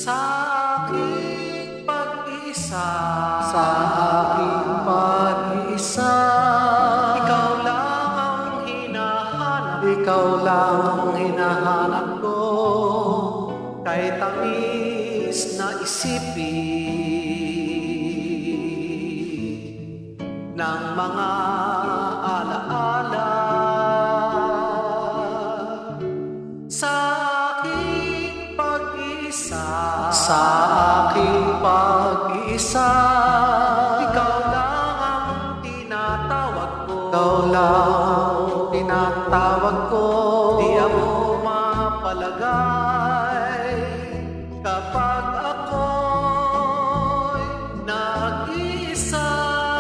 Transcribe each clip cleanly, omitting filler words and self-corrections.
sa aking pag-iisa, sa aking pag-iisa. Ikaw lang ang hinahanap, ikaw lang ang hinahanap ko. Kahit tamis na isipin ng mga alaala sa aking pag-iisa, sa aking pag-iisa. Ikaw lang ang tinatawag ko, ikaw lang ang tinatawag ko. Di ako mapalagay kapag ako'y nag-iisa.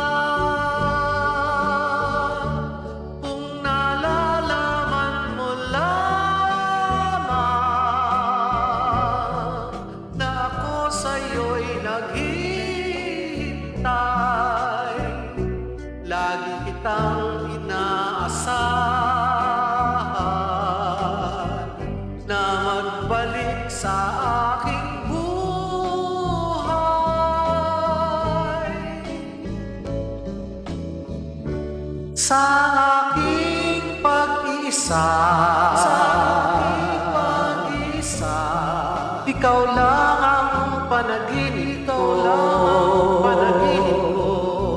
Kung nalalaman mo lamang na ako sa'yo'y naghihintay, lagi kitang inaasahan na magbalik sa aking buhay. Sa aking pag-iisa, sa aking pag-iisa, ikaw lang ang panaginip ko, ikaw lang ang panaginip ko.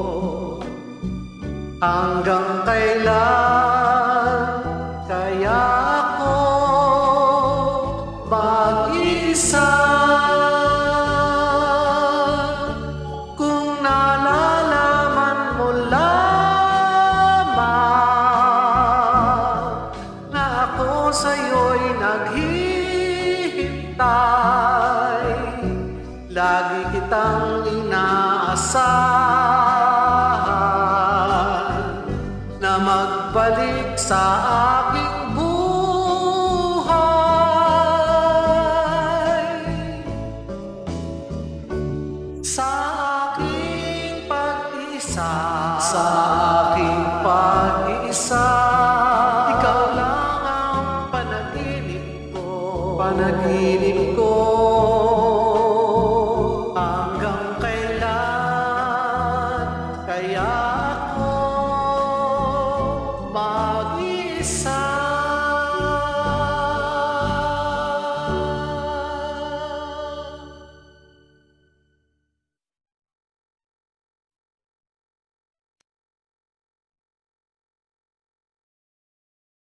Hanggang kailan kaya ako mag-isa? Kung nalalaman mo lamang na ako sa'yo'y naghihintay, lagi kitang inaasahan na magbalik sa aking buhay. Sa aking pag-isa,